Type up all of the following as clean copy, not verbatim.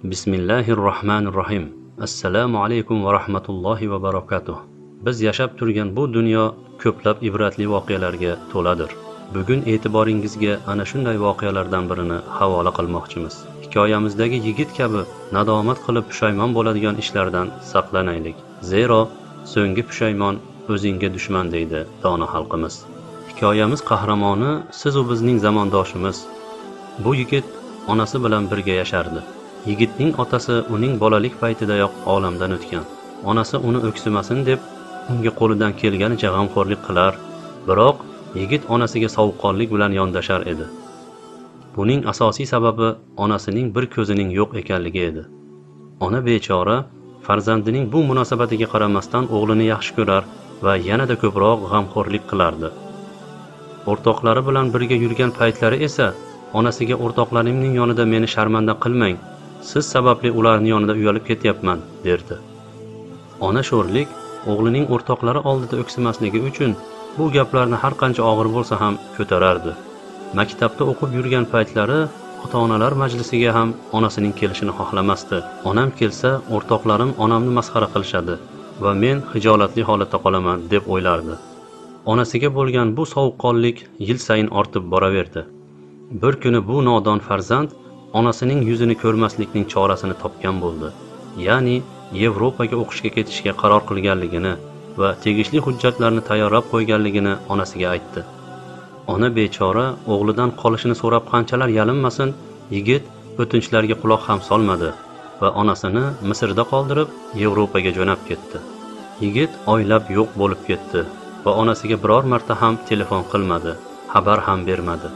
Bismillahirrohmanirrohim. Assalomu alaykum va rahmatullohi va barakatuh. Biz yashab turgan bu dunyo ko'plab ibratli voqealarga to'ladir. Bugun e'tiboringizga ana shunday voqealardan birini havola qilmoqchimiz. Hikoyamizdagi yigit kabi nadomat qilib pushaymon bo'ladigan ishlardan saqlanaylik. Zero so'nggi pushaymon o'zingga dushman deydi dono xalqimiz. Hikoyamiz qahramoni siz u bizning zamondoshimiz. Bu yigit onasi bilan birga yashardi. Yigitning otasi uning bolalik paytidayoq olamdan o'tgan. Onasi uni o'ksimasin deb unga qo'lidan kelganicha g'amxo'rlik qilar, biroq yigit onasiga sovuqqonlik bilan yondashar edi. Buning asosiy sababi onasining bir ko'zining yo'q ekanligi edi. Ona bechora farzandining bu munosabatiga qaramasdan o'g'lini yaxshi ko'rar va yanada ko'proq g'amxo'rlik qilardi. O'rtoqlari bilan birga yurgan paytlari esa onasiga o'rtoqlarimning yonida meni sharmanda qilmang, siz sababli ularning yonida uyalib ketyapman, derdi. Ona sho'rlik o'g'lining o'rtoqlari oldida o'ksimasligi uchun bu gaplarni har qancha og'ir bo'lsa ham ko'tarardi. Maktabda o'qib yurgan paytlari ota-onalar majlisiga ham onasining kelishini xohlamasdi. Onam kelsa, o'rtoqlarim onamni masxara qilishadi va men hijolatli holatda qolaman deb o'ylardi. Onasiga bo'lgan bu sovuqqonlik yil sayin ortib boraverdi. Bir kuni bu nodon farzand onasining yuzini ko'rmaslikning chorasini topgan bo'ldi. Ya'ni Yevropaga o'qishga ketishga qaror qilganligini va tegishli hujjatlarni tayyorlab qo'yganligini onasiga aytdi. Ona bechora o'g'lidan qolishini so'rab qanchalar yalinmasin, yigit o'tinchlarga quloq ham solmadi va onasini Misrda qoldirib Yevropaga jo'nab ketdi. Yigit oylab yo'q bo'lib ketdi va onasiga biror marta ham telefon qilmadi, xabar ham bermadi.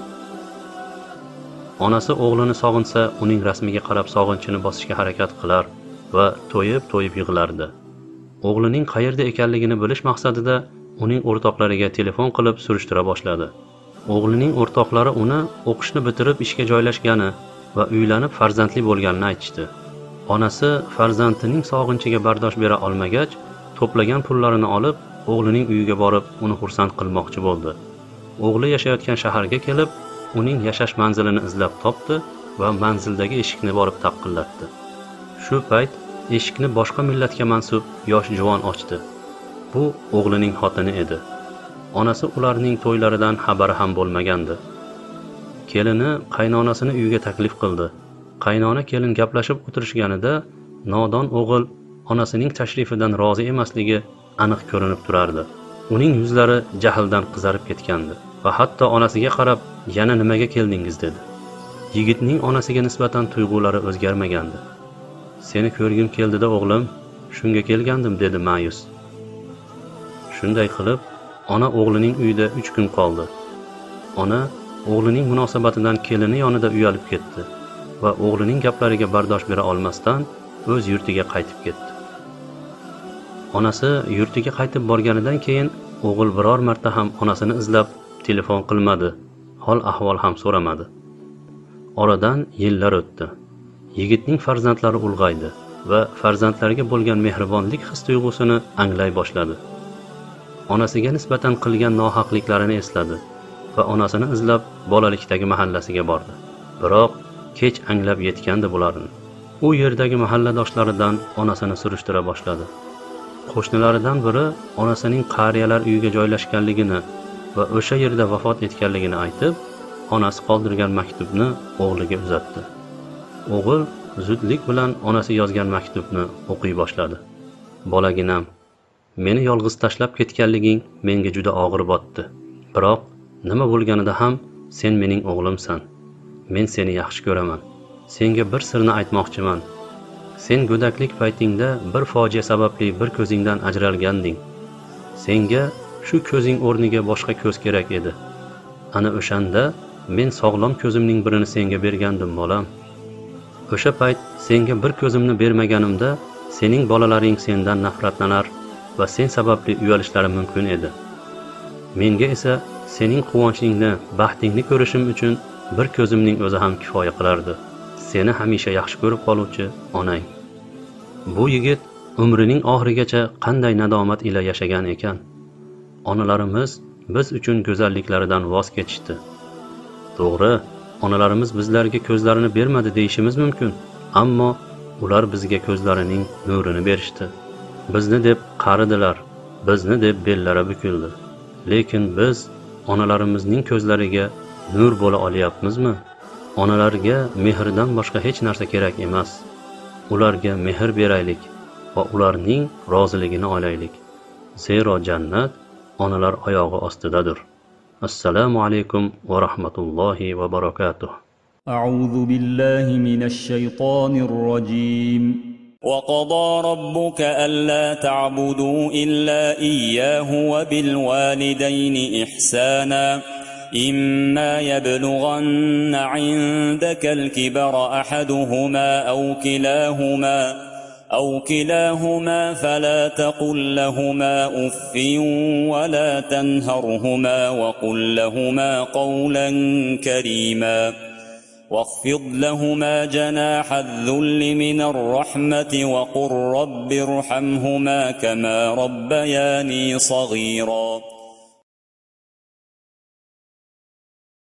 Onasi o'g'lini sog'insa, uning rasmiga qarab sog'inchini bosishga harakat qilar va to'yib yig'lardi. O'g'lining qayerda ekanligini bilish maqsadida uning o'rtoqlariga telefon qilib surishtira boshladi. O'g'lining o'rtoqlari uni o'qishni bitirib ishga joylashgani va uylanib farzandli bo'lganini aytishdi. Onasi farzandining sog'inchiga bardosh bera olmagach, to'plagan pullarini olib, o'g'lining uyiga borib, uni xursand qilmoqchi bo'ldi. O'g'li yashayotgan shaharga kelib, uning yashash manzilini izlab topdi va manzildagi eshikni borib taqillatdi. Shu payt eshikni boshqa millatga mansub yosh juvon ochdi. Bu o'g'lining xotini edi. Onasi ularning to'ylaridan xabari ham bo'lmagandi. Kelini qaynonasini uyiga taklif qildi. Qaynona kelin gaplashib o'tirishganida nodon o'g'il onasining tashrifidan rozi emasligi aniq ko'rinib turardi. Uning yuzlari jahldan qizarib ketgandi va hatto onasiga qarab, yana nimaga keldingiz dedi. Yigitning onasiga nisbatan tuyg'ulari o'zgarmagandi. Seni ko'rgim keldi-da o'g'lim, shunga kelgandim dedi ma'yus. Shunday qilib, ona o'g'lining uyida 3 kun qoldi. Ona o'g'lining munosabatidan kelini yonida uyalib ketdi va o'g'lining gaplariga bardosh bera olmasdan o'z yurtiga qaytib ketdi. Onasi yurtiga qaytib borganidan keyin o'g'il biror marta ham onasini izlab telefon qilmadi, hol ahvol ham so'ramadi. Oradan yillar o'tdi. Yigitning farzandlari ulg'aydi va farzandlariga bo'lgan mehribonlik his-tuyg'usini anglay boshladi. Onasiga nisbatan qilgan nohaqliklarini esladi va onasini izlab bolalikdagi mahallasiga bordi. Biroq kech anglab yetgandi bularni. U yerdagi mahalladoshlaridan onasini surishtira boshladi. Qo'shnilaridan biri onasining qariyalar uyiga joylashganligini va o'sha yerda vafot etganligini aytib, onasi qoldirgan maktubni o'g'liga uzatdi. O'g'il zudlik bilan onasi yozgan maktubni o'qiy boshladi. Bolaginam, meni yolg'iz tashlab ketganliging menga juda og'ir botdi. Biroq nima bo'lganida ham sen mening o'g'limsan. Men seni yaxshi ko'raman. Senga bir sirni aytmoqchiman. Sen go'daklik paytingda bir fojia sababli bir ko'zingdan ajralganding. Senga shu ko'zing o'rniga boshqa ko'z kerak edi. Ana o'shanda men sog'lom ko'zimning birini senga bergandim, bolam. O'sha payt senga bir ko'zimni bermaganimda sening bolalaring sendan nafratlanar va sen sababli uyalishlari mumkin edi. Menga esa sening quvonchingni, baxtingni ko'rishim uchun bir ko'zimning o'zi ham kifoya qilardi. Seni hamisha yaxshi ko'rib qoluvchi onang. Bu yigit umrining oxirigacha qanday nadomat ila yashagan ekan. Onalarimiz biz uchun go'zalliklaridan voz kechishdi. To'g'ri, onalarimiz bizlarga ko'zlarini bermadi deyishimiz mumkin, ammo Ular bizga ko'zlarining nurini berishdi. Bizni deb qaridilar, bizni deb bellari bukildi. Lekin biz onalarimizning ko'zlariga nur bo'la olyapmizmi? Onalarga mehrdan boshqa hech narsa kerak emas. Ularga mehr beraylik va ularning roziligini olaylik. Zero jannat onalar oyog'i ostidadir. Assalomu alaykum va rahmatullohi va barakatuh. أعوذ بالله من الشيطان الرجيم وقضى ربك ألا تعبدوا إلا إياه وبالوالدين إحسانا إما يبلغن عندك الكبر أحدهما أو كلاهما فلا تقل لهما أف ولا تنهرهما وقل لهما قولا كريما واخفض لهما جناح الذل من الرحمة وقل رب ارحمهما كما ربياني صغيرا